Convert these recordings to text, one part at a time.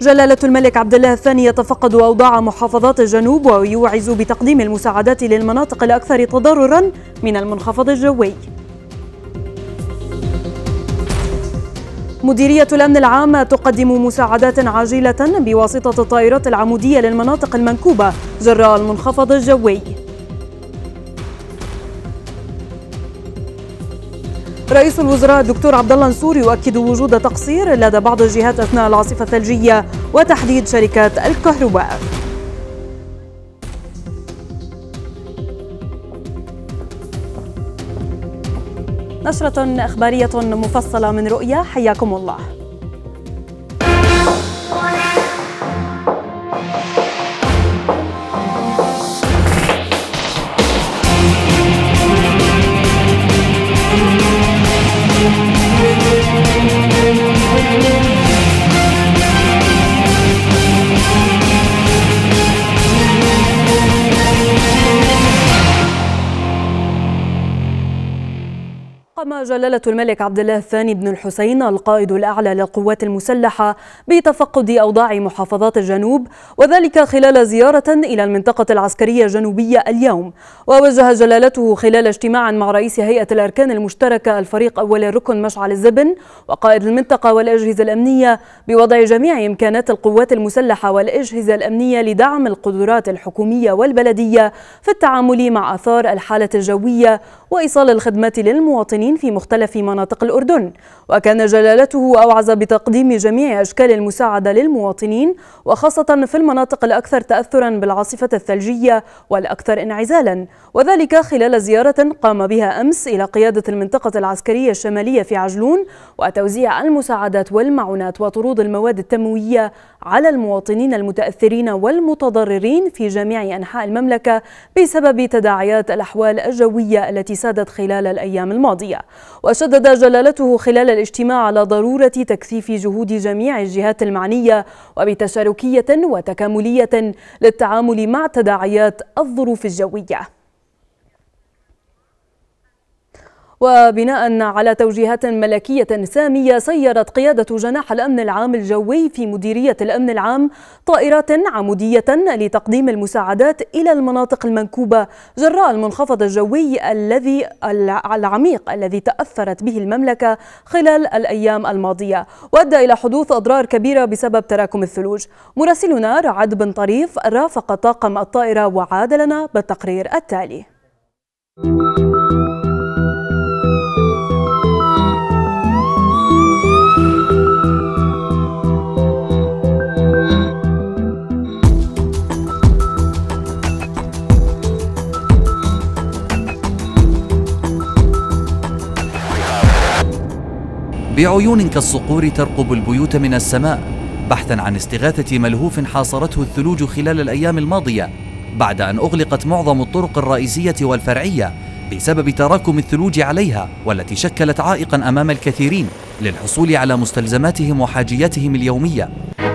جلالة الملك عبد الله الثاني يتفقد أوضاع محافظات الجنوب ويوعز بتقديم المساعدات للمناطق الأكثر تضرراً من المنخفض الجوي. مديرية الأمن العام تقدم مساعدات عاجلة بواسطة الطائرات العمودية للمناطق المنكوبة جراء المنخفض الجوي. رئيس الوزراء الدكتور عبد الله نصور يؤكد وجود تقصير لدى بعض الجهات أثناء العاصفة الثلجية وتحديد شركات الكهرباء. نشرة إخبارية مفصلة من رؤيا، حياكم الله. قام جلالة الملك عبد الله الثاني بن الحسين القائد الأعلى للقوات المسلحة بتفقد أوضاع محافظات الجنوب، وذلك خلال زيارة إلى المنطقة العسكرية الجنوبية اليوم. ووجه جلالته خلال اجتماع مع رئيس هيئة الأركان المشتركة الفريق أول الركن مشعل الزبن وقائد المنطقة والأجهزة الأمنية بوضع جميع إمكانات القوات المسلحة والأجهزة الأمنية لدعم القدرات الحكومية والبلدية في التعامل مع آثار الحالة الجوية وإيصال الخدمات للمواطنين في مختلف مناطق الأردن. وكان جلالته أوعز بتقديم جميع أشكال المساعدة للمواطنين، وخاصة في المناطق الأكثر تأثرا بالعاصفة الثلجية والأكثر انعزالا، وذلك خلال زيارة قام بها أمس إلى قيادة المنطقة العسكرية الشمالية في عجلون، وتوزيع المساعدات والمعونات وطرود المواد التموية على المواطنين المتأثرين والمتضررين في جميع أنحاء المملكة بسبب تداعيات الأحوال الجوية التي سادت خلال الأيام الماضية. وشدد جلالته خلال الاجتماع على ضرورة تكثيف جهود جميع الجهات المعنية وبتشاركية وتكاملية للتعامل مع تداعيات الظروف الجوية. وبناء على توجيهات ملكية سامية، سيرت قيادة جناح الأمن العام الجوي في مديرية الأمن العام طائرات عمودية لتقديم المساعدات إلى المناطق المنكوبة جراء المنخفض الجوي العميق الذي تأثرت به المملكة خلال الأيام الماضية، وأدى إلى حدوث أضرار كبيرة بسبب تراكم الثلوج. مراسلنا رعد بن طريف رافق طاقم الطائرة وعاد لنا بالتقرير التالي. بعيون كالصقور ترقب البيوت من السماء بحثا عن استغاثة ملهوف حاصرته الثلوج خلال الأيام الماضية، بعد أن أغلقت معظم الطرق الرئيسية والفرعية بسبب تراكم الثلوج عليها، والتي شكلت عائقا أمام الكثيرين للحصول على مستلزماتهم وحاجياتهم اليومية.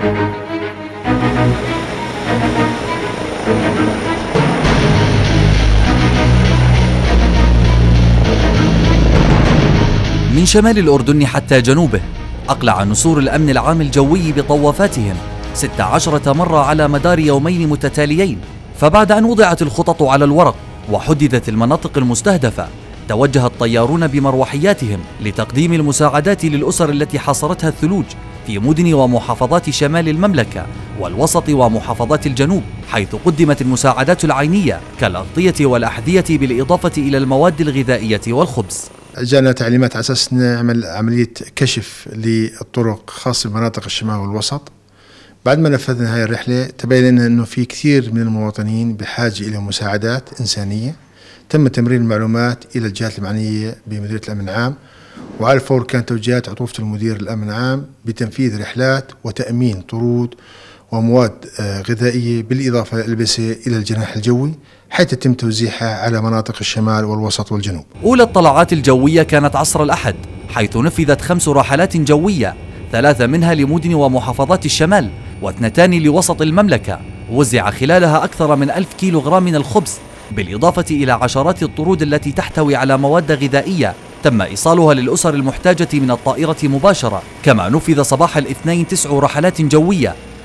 من شمال الأردن حتى جنوبه أقلع نسور الأمن العام الجوي بطوافاتهم 16 مرة على مدار يومين متتاليين. فبعد أن وضعت الخطط على الورق وحددت المناطق المستهدفة، توجه الطيارون بمروحياتهم لتقديم المساعدات للأسر التي حاصرتها الثلوج في مدن ومحافظات شمال المملكة والوسط ومحافظات الجنوب، حيث قدمت المساعدات العينية كالأغطية والأحذية بالإضافة إلى المواد الغذائية والخبز. جاءنا تعليمات على أساس نعمل عملية كشف للطرق خاصة بمناطق الشمال والوسط. بعد ما نفذنا هذه الرحلة تبين لنا أنه في كثير من المواطنين بحاجة إلى مساعدات إنسانية. تم تمرير المعلومات إلى الجهات المعنية بمديرية الأمن العام، وعلى الفور كانت توجيهات عطوفة المدير الأمن العام بتنفيذ رحلات وتأمين طرود ومواد غذائية بالإضافة للألبسة إلى الجناح الجوي، حيث يتم توزيعها على مناطق الشمال والوسط والجنوب. أولى الطلعات الجوية كانت عصر الأحد، حيث نفذت 5 رحلات جوية، 3 منها لمدن ومحافظات الشمال و2 لوسط المملكة، وزع خلالها أكثر من 1000 كيلوغرام من الخبز، بالإضافة إلى عشرات الطرود التي تحتوي على مواد غذائية تم إيصالها للأسر المحتاجة من الطائرة مباشرة. كما نفذ صباح الاثنين 9 رحلات جوية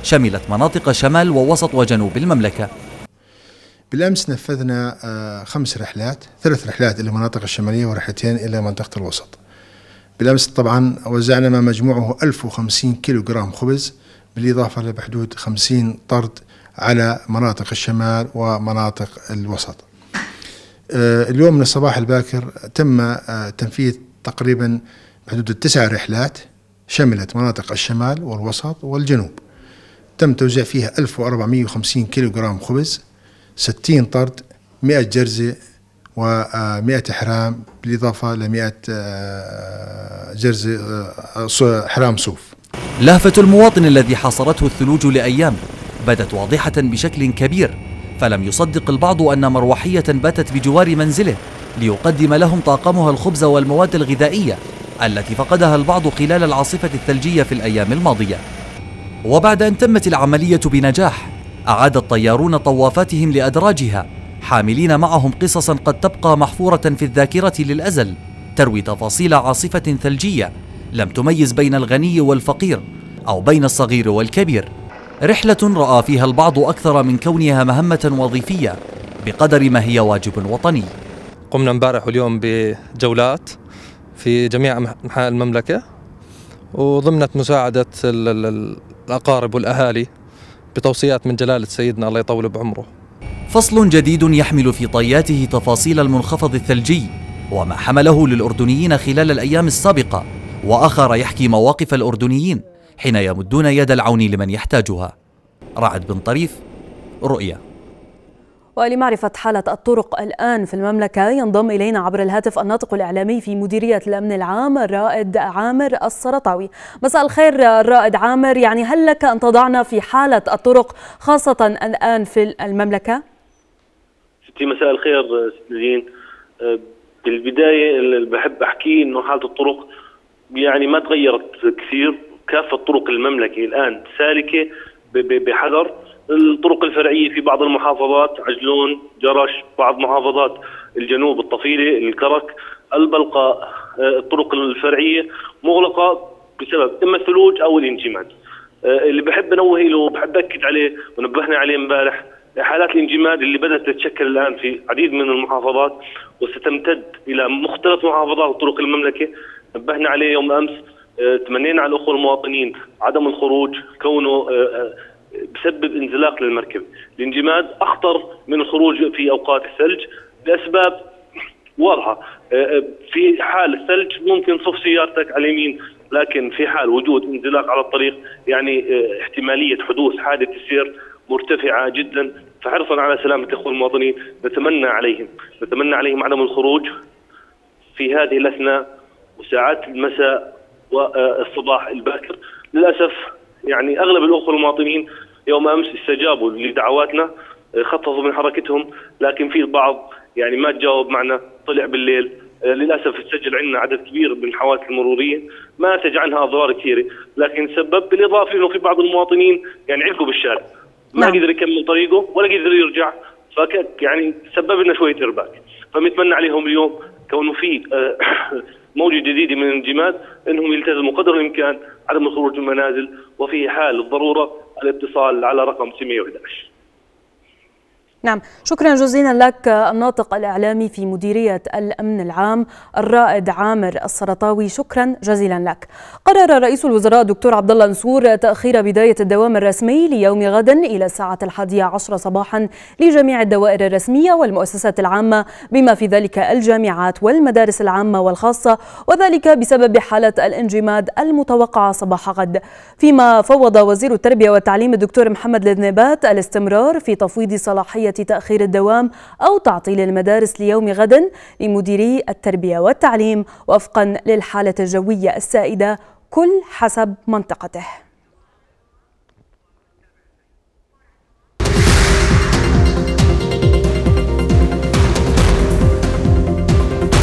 شملت مناطق شمال ووسط وجنوب المملكة. بالأمس نفذنا 5 رحلات، 3 رحلات إلى المناطق الشمالية ورحلتين إلى منطقة الوسط. بالأمس طبعا وزعنا ما مجموعه 1050 كيلوغرام خبز، بالإضافة لبحدود 50 طرد على مناطق الشمال ومناطق الوسط. اليوم من الصباح الباكر تم تنفيذ تقريبا بحدود 9 رحلات شملت مناطق الشمال والوسط والجنوب، تم توزيع فيها 1450 كيلوغرام خبز، 60 طرد، 100 جرزة و100 حرام، بالإضافة ل 100 جرزة حرام صوف. لهفة المواطن الذي حاصرته الثلوج لأيام بدت واضحة بشكل كبير، فلم يصدق البعض أن مروحية باتت بجوار منزله ليقدم لهم طاقمها الخبز والمواد الغذائية التي فقدها البعض خلال العاصفة الثلجية في الأيام الماضية. وبعد أن تمت العملية بنجاح، أعاد الطيارون طوافاتهم لأدراجها حاملين معهم قصصا قد تبقى محفورة في الذاكرة للأزل، تروي تفاصيل عاصفة ثلجية لم تميز بين الغني والفقير أو بين الصغير والكبير. رحلة رأى فيها البعض أكثر من كونها مهمة وظيفية بقدر ما هي واجب وطني. قمنا امبارح واليوم بجولات في جميع أنحاء المملكة، وضمنت مساعدة الأقارب والأهالي بتوصيات من جلالة سيدنا الله يطول بعمره. فصل جديد يحمل في طياته تفاصيل المنخفض الثلجي وما حمله للأردنيين خلال الأيام السابقة، وآخر يحكي مواقف الأردنيين حين يمدون يد العون لمن يحتاجها. رعد بن طريف، رؤيا. ولمعرفة حالة الطرق الآن في المملكة ينضم إلينا عبر الهاتف الناطق الإعلامي في مديرية الأمن العام الرائد عامر السرطاوي. مساء الخير الرائد عامر، يعني هل لك أن تضعنا في حالة الطرق خاصة الآن في المملكة؟ ستي مساء الخير ست نزين. بالبداية اللي بحب أحكيه إنه حالة الطرق يعني ما تغيرت كثير، كافة طرق المملكة الآن سالكة بحذر. الطرق الفرعية في بعض المحافظات عجلون، جرش، بعض محافظات الجنوب الطفيلة، الكرك، البلقاء، الطرق الفرعية مغلقة بسبب إما الثلوج أو الانجماد. اللي بحب أنوه له وبحب أكد عليه ونبهنا عليه امبارح حالات الانجماد اللي بدأت تتشكل الآن في عديد من المحافظات وستمتد إلى مختلف محافظات وطرق المملكة. نبهنا عليه يوم أمس، تمنينا على الأخوة المواطنين عدم الخروج كونه بسبب انزلاق للمركبة. الانجماد أخطر من الخروج في أوقات الثلج لأسباب واضحة. في حال الثلج ممكن تصف سيارتك على اليمين، لكن في حال وجود انزلاق على الطريق يعني احتمالية حدوث حادث السير مرتفعة جدا. فحرصا على سلامة الأخوة المواطنين نتمنى عليهم عدم الخروج في هذه الأثناء وساعات المساء والصباح الباكر. للأسف يعني أغلب الأخوة المواطنين يوم أمس استجابوا لدعواتنا، خفضوا من حركتهم، لكن في البعض يعني ما تجاوب معنا، طلع بالليل. للأسف تسجل عندنا عدد كبير من الحوادث المرورية ما نتج عنها أضرار كثيرة، لكن سبب بالإضافة إنه في بعض المواطنين يعني علقوا بالشارع، ما قدر يكمل طريقه ولا قدر يرجع، يعني سبب لنا شوية إرباك. فبنتمنى عليهم اليوم كونه في موجة جديدة من الانجماد انهم يلتزموا قدر الامكان عدم الخروج من المنازل، وفي حال الضرورة الاتصال على رقم 111. نعم، شكرا جزيلا لك الناطق الإعلامي في مديرية الأمن العام الرائد عامر السرطاوي، شكرا جزيلا لك. قرر رئيس الوزراء الدكتور عبد الله نصور تأخير بداية الدوام الرسمي ليوم غد إلى الساعة 11 صباحا لجميع الدوائر الرسمية والمؤسسات العامة بما في ذلك الجامعات والمدارس العامة والخاصة، وذلك بسبب حالة الانجماد المتوقعة صباح غد. فيما فوض وزير التربية والتعليم الدكتور محمد الذنيبات الاستمرار في تفويض صلاحية تأخير الدوام أو تعطيل المدارس ليوم غد لمديري التربية والتعليم وفقا للحالة الجوية السائدة كل حسب منطقته.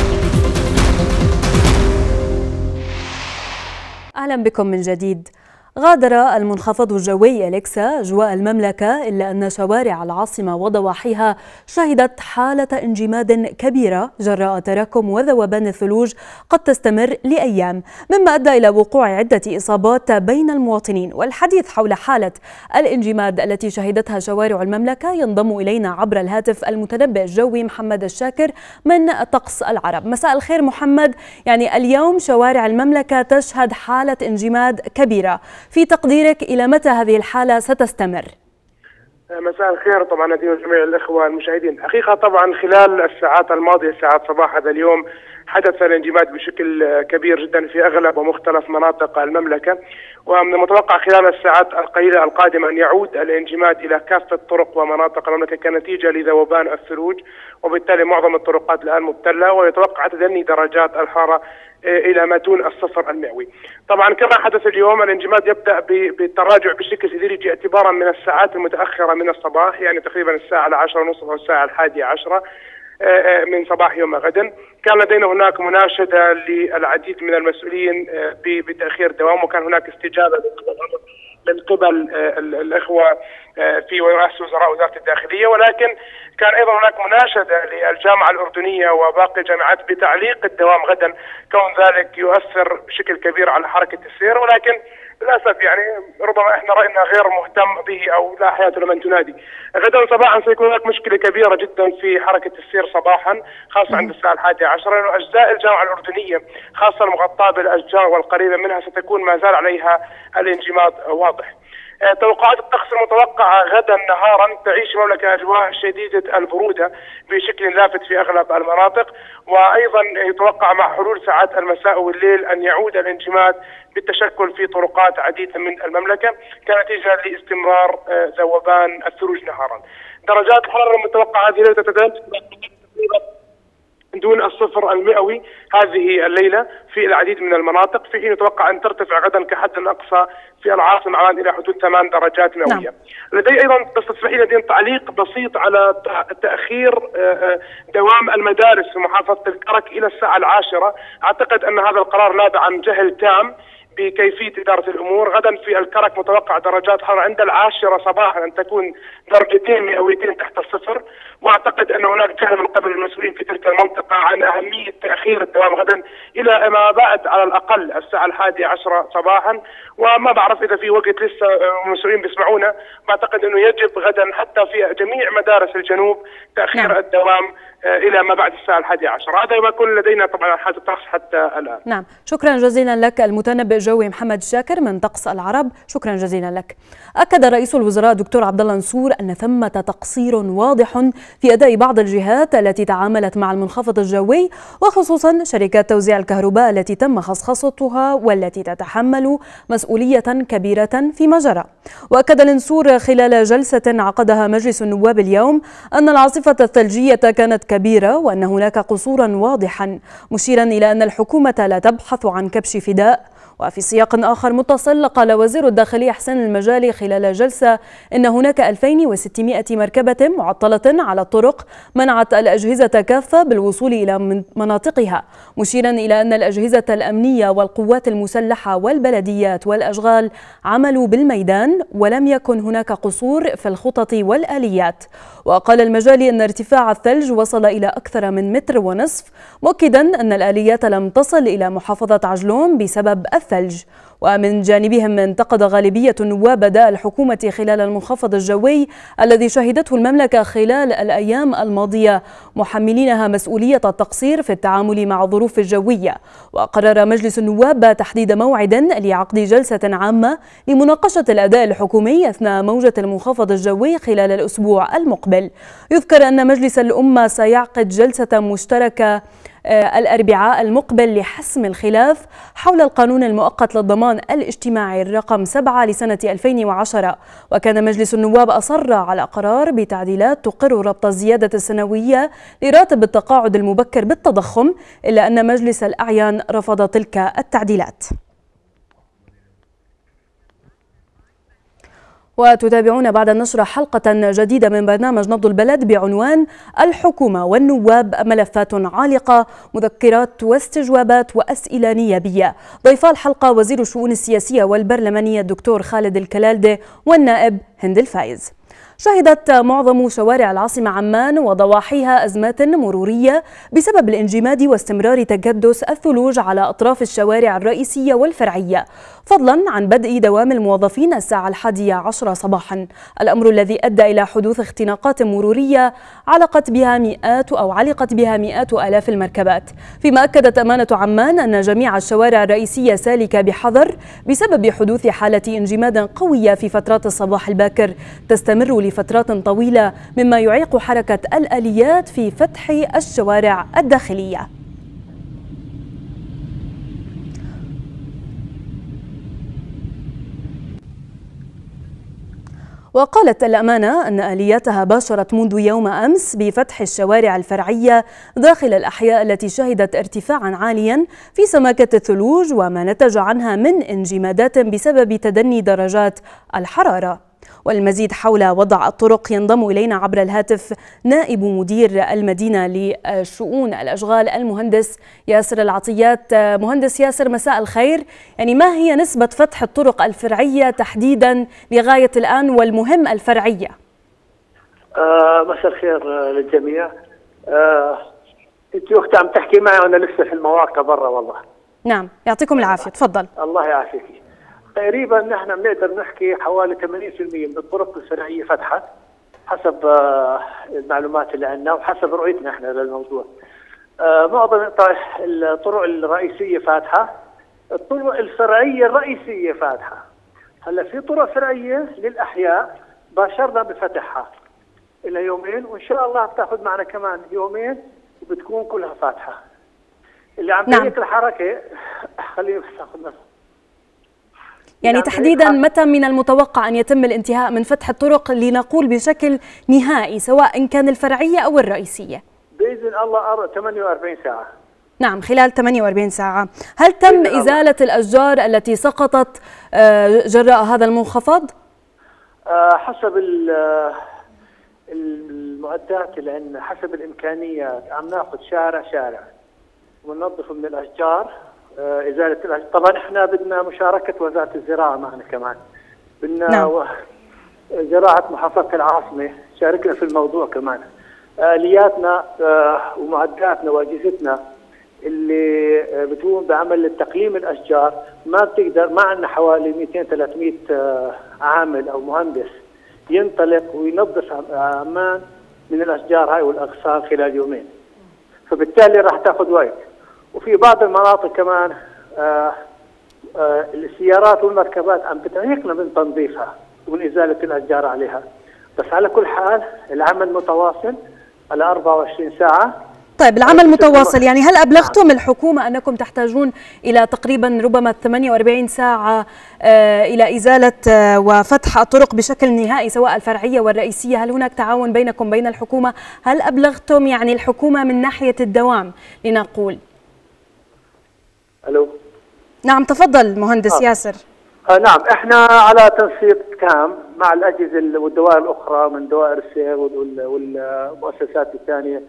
أهلا بكم من جديد. غادر المنخفض الجوي إليكسا أجواء المملكة، إلا أن شوارع العاصمة وضواحيها شهدت حالة انجماد كبيرة جراء تراكم وذوبان الثلوج قد تستمر لأيام، مما أدى إلى وقوع عدة إصابات بين المواطنين. والحديث حول حالة الانجماد التي شهدتها شوارع المملكة ينضم إلينا عبر الهاتف المتنبئ الجوي محمد الشاكر من طقس العرب. مساء الخير محمد. يعني اليوم شوارع المملكة تشهد حالة انجماد كبيرة، في تقديرك إلى متى هذه الحالة ستستمر؟ مساء الخير طبعا نادين جميع الإخوة المشاهدين. حقيقة طبعا خلال الساعات الماضية ساعات صباح هذا اليوم حدث الانجماد بشكل كبير جدا في أغلب ومختلف مناطق المملكة، ومن المتوقع خلال الساعات القليلة القادمة أن يعود الانجماد إلى كافة طرق ومناطق المملكة كنتيجة لذوبان الثلوج، وبالتالي معظم الطرقات الآن مبتلة، ويتوقع تدني درجات الحرارة إلى ما دون الصفر المئوي. طبعا كما حدث اليوم الانجماد يبدأ بالتراجع بشكل تدريجي اعتبارا من الساعات المتأخرة من الصباح، يعني تقريبا الساعة 10:30 أو الساعة 11 من صباح يوم غدا. كان لدينا هناك مناشدة للعديد من المسؤولين بتأخير دوام، وكان هناك استجابة من قبل الإخوة في رئاسة وزراء وزارة الداخلية، ولكن كان أيضا هناك مناشدة للجامعة الأردنية وباقي الجامعات بتعليق الدوام غدا، كون ذلك يؤثر بشكل كبير على حركة السير، ولكن للأسف يعني ربما احنا رأينا غير مهتم به أو لا حياة لمن تنادي. غدا صباحا سيكون هناك مشكلة كبيرة جدا في حركة السير صباحا، خاصة عند الساعة 11، لأن أجزاء الجامعة الأردنية خاصة المغطاة بالأشجار والقريبة منها ستكون ما زال عليها الانجماد واضح. توقعات الطقس المتوقعة غدا نهارا تعيش المملكة أجواء شديدة البرودة بشكل لافت في أغلب المناطق، وأيضا يتوقع مع حلول ساعات المساء والليل أن يعود الانجماد بالتشكل في طرقات عديدة من المملكة كنتيجة لاستمرار ذوبان الثلوج نهارا. درجات الحرارة المتوقعة هذه الليلة تتجاوز دون الصفر المئوي هذه الليلة في العديد من المناطق، في حين يتوقع أن ترتفع غدا كحد أقصى في العاصمة عمان إلى حدود 8 درجات مئوية. لدي أيضا تستسمحي لدي تعليق بسيط على تأخير دوام المدارس في محافظة الكرك إلى الساعة 10. أعتقد أن هذا القرار نابع عن جهل تام بكيفية إدارة الأمور. غدا في الكرك متوقع درجات حرارة عند 10 صباحا أن تكون درجتين مئويتين تحت الصفر، وأعتقد أن هناك جهل من قبل المسؤولين في تلك المنطقة عن أهمية تأخير الدوام غدا إلى ما بعد على الأقل الساعة 11 صباحا. وما بعرف إذا في وقت لسه المسؤولين بيسمعونا، بعتقد أنه يجب غدا حتى في جميع مدارس الجنوب تأخير الدوام إلى ما بعد الساعة 11. هذا ما يكون لدينا طبعا حالة الطقس حتى الآن. نعم، شكرا جزيلا لك المتنبئ الجوي محمد الشاكر من طقس العرب، شكرا جزيلا لك. أكد رئيس الوزراء دكتور عبد الله نصور أن ثمة تقصير واضح في أداء بعض الجهات التي تعاملت مع المنخفض الجوي، وخصوصا شركات توزيع الكهرباء التي تم خصخصتها والتي تتحمل مسؤولية كبيرة فيما جرى. وأكد نصور خلال جلسة عقدها مجلس النواب اليوم أن العاصفة الثلجية كانت كبيرة وأن هناك قصورا واضحا، مشيرا إلى أن الحكومة لا تبحث عن كبش فداء. وفي سياق آخر متصل قال وزير الداخلية حسين المجالي خلال جلسة إن هناك 2600 مركبة معطلة على الطرق منعت الأجهزة كافة بالوصول إلى مناطقها، مشيرا إلى أن الأجهزة الأمنية والقوات المسلحة والبلديات والأشغال عملوا بالميدان ولم يكن هناك قصور في الخطط والآليات. وقال المجالي أن ارتفاع الثلج وصل إلى أكثر من 1.5 متر، مؤكدا أن الآليات لم تصل إلى محافظة عجلون بسبب الثلج. ومن جانبهم انتقد غالبية النواب أداء الحكومة خلال المنخفض الجوي الذي شهدته المملكة خلال الأيام الماضية، محملينها مسؤولية التقصير في التعامل مع الظروف الجوية. وقرر مجلس النواب تحديد موعد لعقد جلسة عامة لمناقشة الأداء الحكومي أثناء موجة المنخفض الجوي خلال الأسبوع المقبل. يذكر أن مجلس الأمة سيعقد جلسة مشتركة الأربعاء المقبل لحسم الخلاف حول القانون المؤقت للضمان الاجتماعي الرقم 7 لسنة 2010. وكان مجلس النواب أصر على قرار بتعديلات تقر ربط الزيادة السنوية لراتب التقاعد المبكر بالتضخم، إلا أن مجلس الأعيان رفض تلك التعديلات. وتتابعون بعد النشرة حلقة جديدة من برنامج نبض البلد بعنوان الحكومة والنواب ملفات عالقة، مذكرات واستجوابات وأسئلة نيابية. ضيفا الحلقة وزير الشؤون السياسية والبرلمانية الدكتور خالد الكلالدة والنائب هند الفايز. شهدت معظم شوارع العاصمة عمان وضواحيها أزمات مرورية بسبب الانجماد واستمرار تكدس الثلوج على أطراف الشوارع الرئيسية والفرعية، فضلا عن بدء دوام الموظفين الساعة 11 صباحا، الأمر الذي أدى إلى حدوث اختناقات مرورية علقت بها مئات آلاف المركبات. فيما أكدت أمانة عمان أن جميع الشوارع الرئيسية سالكة بحذر بسبب حدوث حالة انجماد قوية في فترات الصباح الباكر تستمر لفترات طويلة، مما يعيق حركة الآليات في فتح الشوارع الداخلية. وقالت الأمانة أن آلياتها باشرت منذ يوم أمس بفتح الشوارع الفرعية داخل الأحياء التي شهدت ارتفاعا عاليا في سماكة الثلوج وما نتج عنها من انجمادات بسبب تدني درجات الحرارة. والمزيد حول وضع الطرق ينضم إلينا عبر الهاتف نائب مدير المدينة لشؤون الأشغال المهندس ياسر العطيات. مهندس ياسر، مساء الخير. يعني ما هي نسبة فتح الطرق الفرعية تحديدا لغاية الآن، والمهم الفرعية؟ مساء الخير للجميع. انت وقت عم تحكي معي وانا لسه في المواقع برا والله. نعم، يعطيكم العافية، تفضل. الله يعافيك. تقريبا نحن بنقدر نحكي حوالي 80% من الطرق الفرعيه فتحت حسب المعلومات اللي عندنا وحسب رؤيتنا احنا للموضوع. معظم الطرق الرئيسيه فاتحه، الطرق الفرعيه الرئيسيه فاتحه. هلا في طرق فرعيه للاحياء باشرنا بفتحها الى يومين، وان شاء الله بتاخذ معنا كمان يومين وبتكون كلها فاتحه. اللي عم تهيئ الحركه خليني بس اخذ نفس. يعني تحديدا متى من المتوقع أن يتم الانتهاء من فتح الطرق لنقول بشكل نهائي سواء كان الفرعية أو الرئيسية؟ بإذن الله 48 ساعة. نعم، خلال 48 ساعة. هل تم إزالة الأشجار التي سقطت جراء هذا المنخفض؟ حسب المعدات اللي عندنا، حسب الإمكانيات عم ناخذ شارع وننظفه من الأشجار. إزالة الأشجار طبعا احنا بدنا مشاركة وزارة الزراعة معنا كمان، بدنا زراعة محافظة العاصمة شاركنا في الموضوع كمان. آلياتنا ومعداتنا وأجهزتنا اللي بتقوم بعمل تقليم الأشجار ما بتقدر، ما عندنا حوالي 200-300 عامل أو مهندس ينطلق وينظف عمان من الأشجار هاي والأغصان خلال يومين، فبالتالي راح تاخذ وقت. وفي بعض المناطق كمان السيارات والمركبات عم بتعيقنا من تنظيفها ومن إزالة الأشجار عليها. بس على كل حال العمل متواصل على 24 ساعة. طيب، العمل متواصل، يعني هل أبلغتم الحكومة أنكم تحتاجون إلى تقريبا ربما 48 ساعة إلى إزالة وفتح الطرق بشكل نهائي سواء الفرعية والرئيسية؟ هل هناك تعاون بينكم بين الحكومة؟ هل أبلغتم يعني الحكومة من ناحية الدوام لنقول؟ الو. نعم، تفضل مهندس ياسر. نعم، احنا على تنسيق تام مع الاجهزه والدوائر الاخرى من دوائر السير والمؤسسات الثانيه.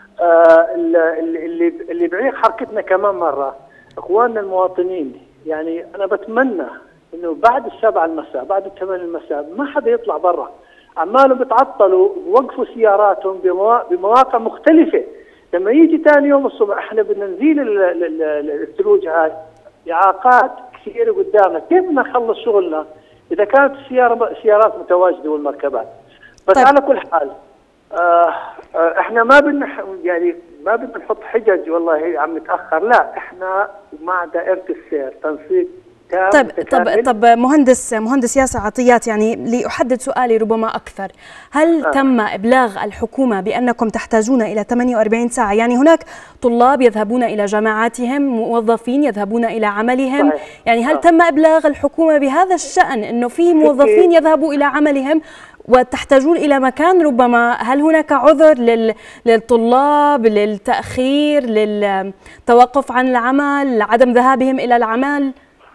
اللي بيعيق حركتنا كمان مره اخواننا المواطنين. يعني انا بتمنى انه بعد 7 المساء، بعد 8 المساء ما حدا يطلع برا، عمالهم بتعطلوا ووقفوا سياراتهم بمواقع مختلفه. لما يجي ثاني يوم الصبح احنا بدنا نزيل الثلوج هاي، اعاقات كثيره قدامنا، كيف بدنا نخلص شغلنا اذا كانت السيارات متواجده والمركبات؟ بس طيب. على كل حال احنا ما بدنا نحط حجج والله عم نتاخر، لا، احنا مع دائره السير تنسيق تام. طب مهندس ياسر عطيات، يعني لأحدد سؤالي ربما أكثر، هل تم إبلاغ الحكومة بأنكم تحتاجون إلى 48 ساعة؟ يعني هناك طلاب يذهبون إلى جامعاتهم، موظفين يذهبون إلى عملهم، صحيح. يعني هل تم إبلاغ الحكومة بهذا الشأن أنه في موظفين يذهبوا إلى عملهم وتحتاجون إلى مكان؟ ربما هل هناك عذر للطلاب للتأخير، للتوقف عن العمل، عدم ذهابهم إلى العمل؟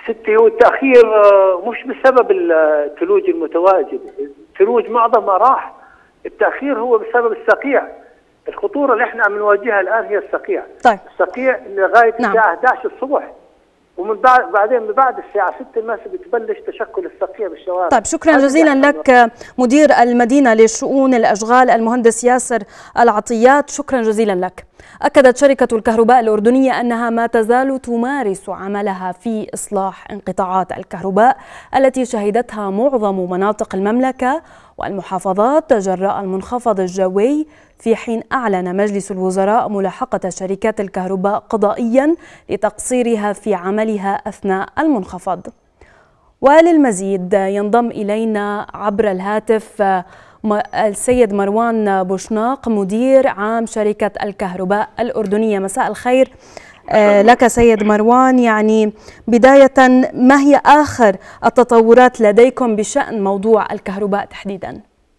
ستي هو التأخير مش بسبب الثلوج المتواجد، الثلوج معظمها راح، التأخير هو بسبب الصقيع. الخطورة اللي احنا عم نواجهها الآن هي الصقيع. طيب. الصقيع لغاية الساعة 11 الصبح، ومن بعدين من بعد الساعة 6 المساء بتبلش تشكل الصقيع بالشوارع. طيب شكرا جزيلا لك مدير المدينة لشؤون الأشغال المهندس ياسر العطيات، شكرا جزيلا لك. أكدت شركة الكهرباء الأردنية أنها ما تزال تمارس عملها في إصلاح انقطاعات الكهرباء التي شهدتها معظم مناطق المملكة والمحافظات جراء المنخفض الجوي، في حين أعلن مجلس الوزراء ملاحقة شركات الكهرباء قضائيا لتقصيرها في عملها أثناء المنخفض. وللمزيد ينضم إلينا عبر الهاتف السيد مروان بوشناق مدير عام شركة الكهرباء الأردنية. مساء الخير لك سيد مروان. يعني بداية، ما هي آخر التطورات لديكم بشأن موضوع الكهرباء تحديدا؟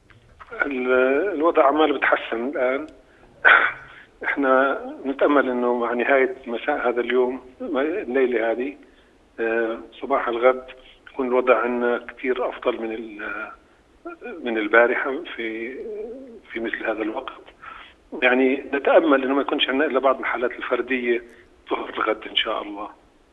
الوضع عمال بتحسن الآن. احنا نتأمل انه مع نهاية مساء هذا اليوم، الليلة هذه صباح الغد، يكون الوضع عندنا كثير أفضل من البارحة في مثل هذا الوقت. يعني نتأمل انه ما يكونش عندنا الا بعض الحالات الفردية ظهر الغد ان شاء الله.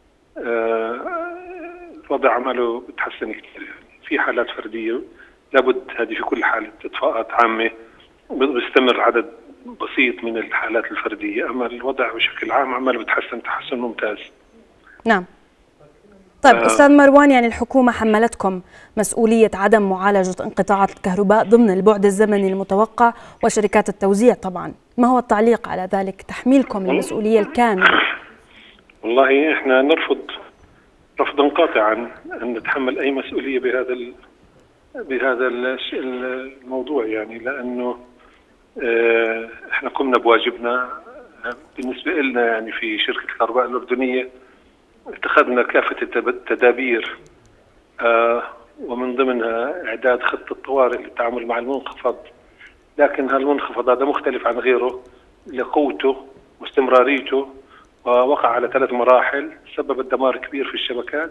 الوضع عماله بتحسن كثير، يعني في حالات فردية لابد، هذه في كل حالة اطفاءات عامة بيستمر عدد بسيط من الحالات الفردية، اما الوضع بشكل عام عماله بتحسن تحسن ممتاز. نعم. طيب أستاذ مروان، يعني الحكومة حملتكم مسؤولية عدم معالجة انقطاعات الكهرباء ضمن البعد الزمني المتوقع وشركات التوزيع طبعا، ما هو التعليق على ذلك، تحميلكم المسؤولية الكاملة؟ والله احنا نرفض رفضا قاطعا ان نتحمل اي مسؤولية بهذا الموضوع، يعني لانه احنا قمنا بواجبنا بالنسبة لنا. يعني في شركة الكهرباء الأردنية اتخذنا كافة التدابير، ومن ضمنها إعداد خطة طوارئ للتعامل مع المنخفض، لكن هالمنخفض هذا مختلف عن غيره لقوته واستمراريته، ووقع على 3 مراحل، سبب دمار كبير في الشبكات.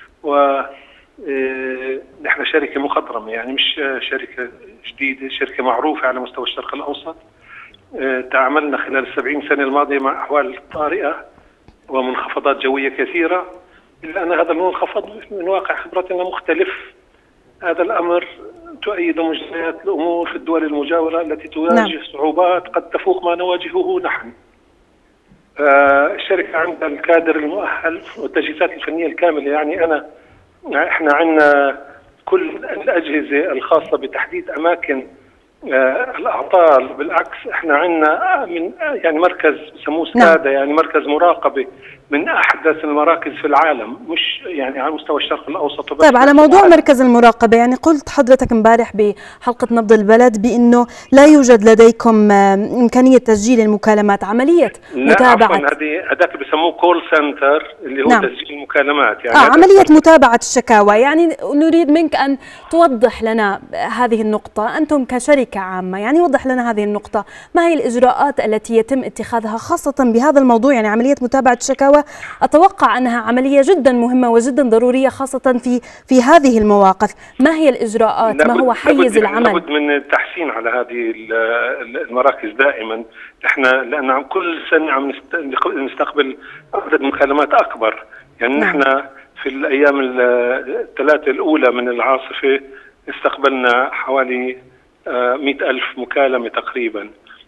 ونحن شركة مخضرمة، يعني مش شركة جديدة، شركة معروفة على مستوى الشرق الأوسط. تعاملنا خلال 70 سنة الماضية مع أحوال طارئة ومنخفضات جوية كثيرة، إلا أن هذا المنخفض من واقع خبرتنا مختلف. هذا الأمر تؤيد مجريات الأمور في الدول المجاورة التي تواجه صعوبات قد تفوق ما نواجهه نحن. الشركة عندها الكادر المؤهل والتجهيزات الفنية الكاملة، يعني احنا عندنا كل الأجهزة الخاصة بتحديد أماكن الأعطال. بالعكس احنا عندنا يعني مركز سموه سكادا، يعني مركز مراقبة من أحدث المراكز في العالم، مش يعني على مستوى الشرق الأوسط وبس. طيب على موضوع مركز المراقبة، يعني قلت حضرتك امبارح بحلقة نبض البلد بأنه لا يوجد لديكم إمكانية تسجيل المكالمات، عملية متابعة. لا، هذاك بسموه كول سنتر اللي هو تسجيل المكالمات، يعني عملية متابعة الشكاوى. يعني نريد منك أن توضح لنا هذه النقطة، أنتم كشركة عامة، يعني وضح لنا هذه النقطة، ما هي الإجراءات التي يتم اتخاذها خاصة بهذا الموضوع؟ يعني عملية متابعة الشكاوى أتوقع أنها عملية جدا مهمة وجدا ضرورية، خاصة في هذه المواقف. ما هي الإجراءات؟ ما هو حيز العمل؟ لابد من التحسين على هذه المراكز دائما. احنا لأن كل سنة عم نستقبل عدد مكالمات أكبر، يعني نحن في الأيام الثلاثة الأولى من العاصفة استقبلنا حوالي 100,000 مكالمة تقريبا،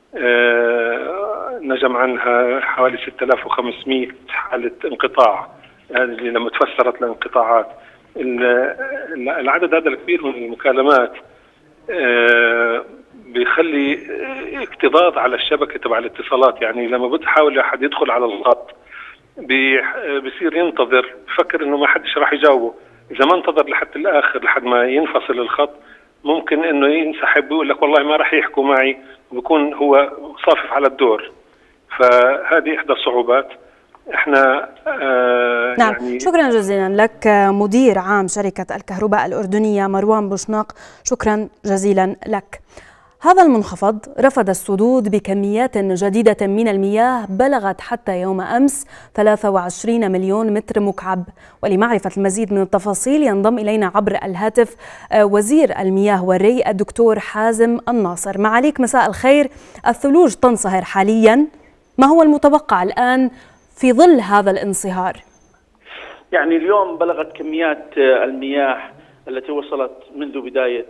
نجم عنها حوالي 6500 حالة انقطاع، اللي لما تفسرت لانقطاعات. العدد هذا الكبير من المكالمات بيخلي اكتظاظ على الشبكة تبع الاتصالات. يعني لما بتحاول أحد يدخل على الخط بيصير ينتظر، بفكر انه ما حدش راح يجاوبه. اذا ما انتظر لحد الاخر لحد ما ينفصل الخط، ممكن انه ينسحب ويقول لك والله ما راح يحكوا معي، وبكون هو صافف على الدور. فهذه احدى الصعوبات. احنا نعم. يعني شكرا جزيلا لك مدير عام شركة الكهرباء الأردنية مروان بوشناق، شكرا جزيلا لك. هذا المنخفض رفض السدود بكميات جديدة من المياه بلغت حتى يوم أمس 23 مليون متر مكعب. ولمعرفة المزيد من التفاصيل ينضم إلينا عبر الهاتف وزير المياه والري الدكتور حازم الناصر. معاليك مساء الخير. الثلوج تنصهر حاليا، ما هو المتوقع الآن في ظل هذا الانصهار؟ يعني اليوم بلغت كميات المياه التي وصلت منذ بداية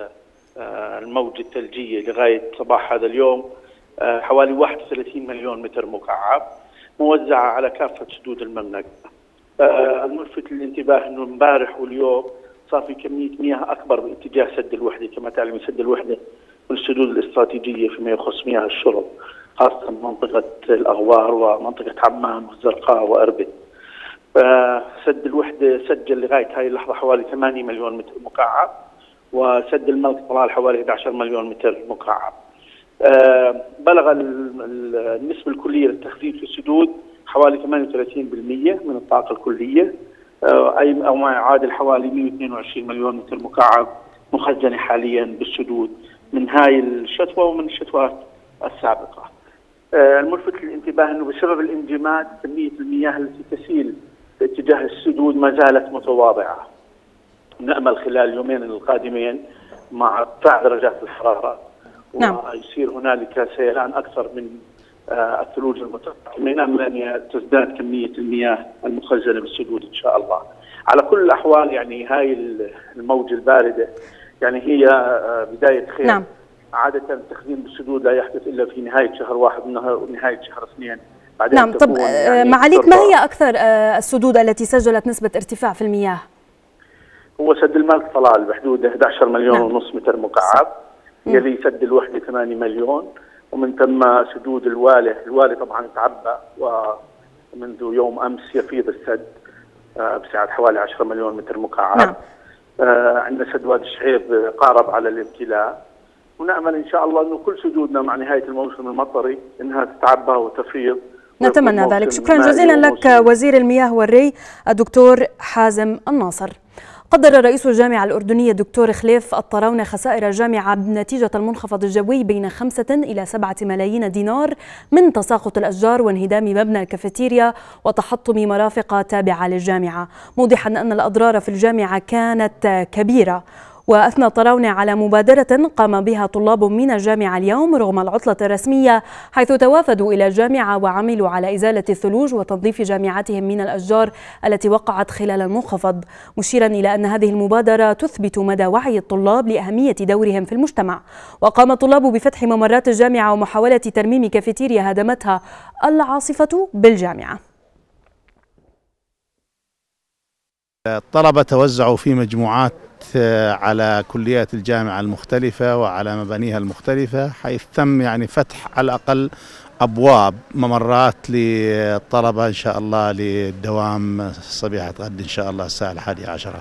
الموجة الثلجية لغاية صباح هذا اليوم حوالي 31 مليون متر مكعب موزعة على كافة سدود المملكة. الملفت للانتباه أنه امبارح واليوم صار في كمية مياه أكبر باتجاه سد الوحدة. كما تعلم سد الوحدة من السدود الاستراتيجية فيما يخص مياه الشرب، خاصة منطقة الأغوار ومنطقة عمان والزرقاء وأربد. سد الوحدة سجل لغاية هذه اللحظة حوالي 8 مليون متر مكعب، وسد الملك طلال حوالي 11 مليون متر مكعب. بلغ النسبة الكلية للتخزين في السدود حوالي 38% من الطاقة الكلية، أو ما يعادل حوالي 122 مليون متر مكعب مخزنة حاليا بالسدود من هاي الشتوى ومن الشتوات السابقة. الملفت للانتباه أنه بسبب الانجماد كمية المياه التي تسيل باتجاه السدود ما زالت متواضعة. نأمل خلال اليومين القادمين مع ارتفاع درجات الحرارة ويصير هنالك سيلان أكثر من الثلوج المتراكمة، نأمل أن تزداد كمية المياه المخزنة بالسدود إن شاء الله. على كل الأحوال يعني هاي الموجة الباردة يعني هي بداية خير. عادة التخزين بالسدود لا يحدث إلا في نهاية شهر 1 ونهاية شهر 2. نعم. طب يعني معاليك، ما هي أكثر السدود التي سجلت نسبة ارتفاع في المياه؟ هو سد الملك طلال بحدود 11 مليون ونص متر مكعب، يلي سد الوحدة 8 مليون، ومن ثم سدود الوالي طبعا تعبى، ومنذ يوم أمس يفيض السد بسعة حوالي 10 مليون متر مكعب. عندنا سد وادي الشعيب قارب على الامتلاء، ونأمل إن شاء الله أنه كل سدودنا مع نهاية الموسم المطري أنها تتعبى وتفيض. نتمنى ذلك. شكرا جزيلا لك وزير المياه والري الدكتور حازم الناصر. قدر رئيس الجامعة الأردنية الدكتور خليف الطراونة خسائر الجامعة بنتيجة المنخفض الجوي بين 5 إلى 7 ملايين دينار من تساقط الأشجار وانهدام مبنى الكافيتيريا وتحطم مرافق تابعة للجامعة، موضحا أن الأضرار في الجامعة كانت كبيرة. وأثنى الطراونة على مبادرة قام بها طلاب من الجامعة اليوم رغم العطلة الرسمية، حيث توافدوا إلى الجامعة وعملوا على إزالة الثلوج وتنظيف جامعتهم من الأشجار التي وقعت خلال المنخفض، مشيرا إلى أن هذه المبادرة تثبت مدى وعي الطلاب لأهمية دورهم في المجتمع. وقام الطلاب بفتح ممرات الجامعة ومحاولة ترميم كافيتيريا هدمتها العاصفة بالجامعة. الطلبة توزعوا في مجموعات على كليات الجامعة المختلفة وعلى مبانيها المختلفة، حيث تم يعني فتح على الأقل أبواب ممرات للطلبة إن شاء الله للدوام صبيحة غد إن شاء الله الساعة 11.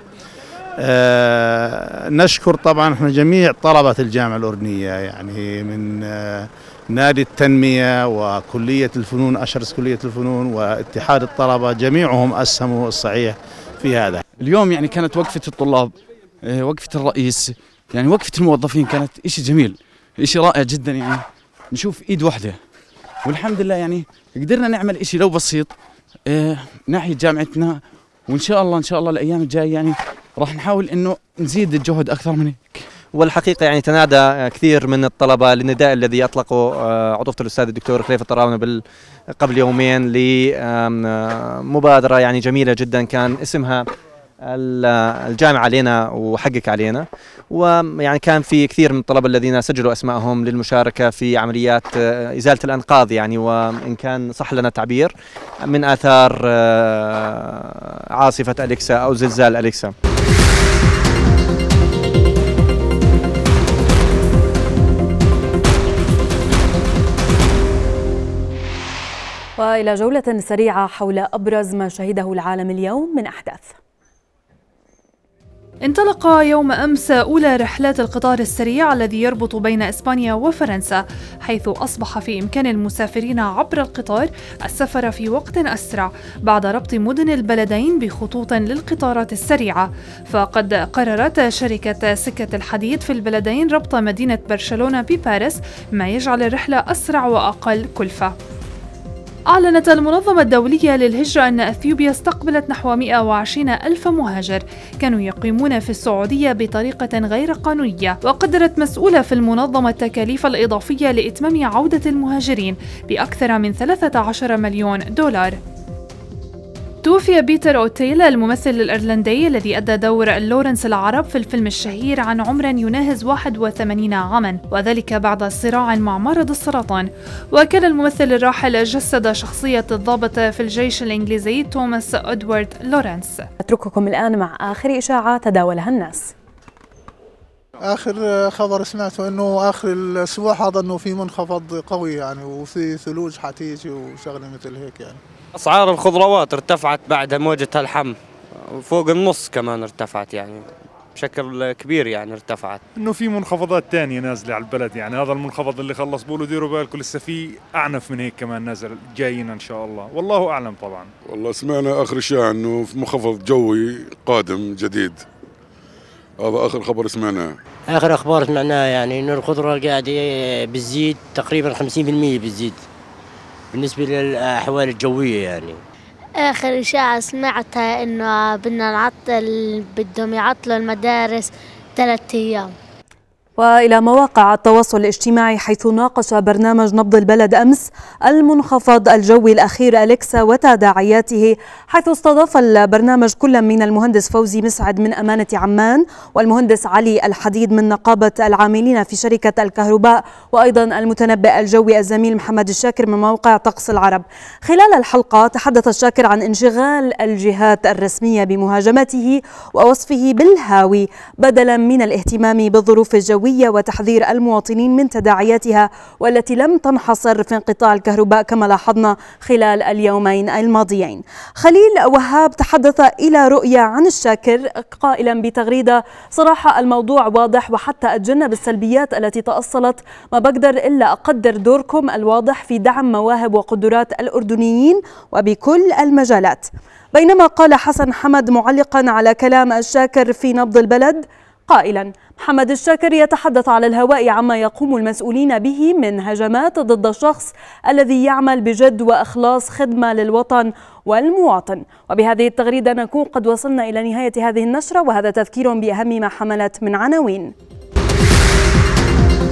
نشكر طبعا احنا جميع طلبة الجامعة الأردنية، يعني من نادي التنمية وكلية الفنون أشرس كلية الفنون واتحاد الطلبة، جميعهم أسهموا الصحيح في هذا. اليوم يعني كانت وقفة الطلاب، وقفة الرئيس، يعني وقفة الموظفين كانت إشي جميل، إشي رائع جدا، يعني نشوف إيد واحدة، والحمد لله يعني قدرنا نعمل إشي لو بسيط ناحية جامعتنا، وإن شاء الله الأيام الجاية يعني راح نحاول إنه نزيد الجهد أكثر من هيك. والحقيقة يعني تنادى كثير من الطلبة للنداء الذي أطلقه عطفة الأستاذ الدكتور خليف الطراونة قبل يومين لمبادرة يعني جميلة جدا كان اسمها الجامعة علينا وحقك علينا، ويعني كان في كثير من الطلبة الذين سجلوا أسمائهم للمشاركة في عمليات إزالة الأنقاض، يعني وإن كان صح لنا التعبير من آثار عاصفة أليكسا أو زلزال أليكسا. وإلى جولة سريعة حول أبرز ما شهده العالم اليوم من أحداث. انطلق يوم أمس أولى رحلات القطار السريع الذي يربط بين إسبانيا وفرنسا، حيث أصبح في إمكان المسافرين عبر القطار السفر في وقت أسرع بعد ربط مدن البلدين بخطوط للقطارات السريعة. فقد قررت شركة سكة الحديد في البلدين ربط مدينة برشلونة بباريس، ما يجعل الرحلة أسرع وأقل كلفة. أعلنت المنظمة الدولية للهجرة أن أثيوبيا استقبلت نحو 120 ألف مهاجر كانوا يقيمون في السعودية بطريقة غير قانونية، وقدرت مسؤولة في المنظمة التكاليف الإضافية لإتمام عودة المهاجرين بأكثر من 13 مليون دولار. توفي بيتر أوتيل الممثل الإيرلندي الذي أدى دور لورنس العرب في الفيلم الشهير عن عمر يناهز 81 عاما، وذلك بعد صراع مع مرض السرطان. وكان الممثل الراحل جسد شخصية الضابط في الجيش الإنجليزي توماس إدوارد لورنس. أترككم الآن مع آخر إشاعة تداولها الناس. آخر خبر سمعته أنه آخر الأسبوع هذا أنه في منخفض قوي يعني، وفي ثلوج حتيجي وشغلة مثل هيك يعني. أسعار الخضروات ارتفعت بعد موجة الحم، فوق النص كمان ارتفعت يعني بشكل كبير يعني ارتفعت. انه في منخفضات تانية نازلة على البلد، يعني هذا المنخفض اللي خلص بقولوا ديروا بالكم لسه في أعنف من هيك كمان نازل جايين إن شاء الله، والله أعلم طبعا. والله سمعنا آخر شيء إنه في منخفض جوي قادم جديد، هذا آخر خبر سمعناه. آخر أخبار سمعناها يعني إنه الخضرة قاعدة بتزيد تقريبا 50% بتزيد بالنسبة للأحوال الجوية يعني. آخر إشاعة سمعتها إنه بدهم يعطلوا المدارس 3 أيام. وإلى مواقع التواصل الاجتماعي، حيث ناقش برنامج نبض البلد أمس المنخفض الجوي الأخير أليكسا وتداعياته، حيث استضاف البرنامج كل من المهندس فوزي مسعد من أمانة عمان والمهندس علي الحديد من نقابة العاملين في شركة الكهرباء، وأيضا المتنبئ الجوي الزميل محمد الشاكر من موقع طقس العرب. خلال الحلقة تحدث الشاكر عن انشغال الجهات الرسمية بمهاجمته ووصفه بالهاوي بدلا من الاهتمام بالظروف الجوية وتحذير المواطنين من تداعياتها، والتي لم تنحصر في انقطاع الكهرباء كما لاحظنا خلال اليومين الماضيين. خليل وهاب تحدث إلى رؤية عن الشاكر قائلا بتغريدة: صراحة الموضوع واضح، وحتى أتجنب السلبيات التي تأصلت ما بقدر إلا أقدر دوركم الواضح في دعم مواهب وقدرات الأردنيين وبكل المجالات. بينما قال حسن حمد معلقا على كلام الشاكر في نبض البلد قائلا: محمد الشاكر يتحدث على الهواء عما يقوم المسؤولين به من هجمات ضد الشخص الذي يعمل بجد وإخلاص خدمة للوطن والمواطن. وبهذه التغريدة نكون قد وصلنا إلى نهاية هذه النشرة، وهذا تذكير بأهم ما حملت من عناوين.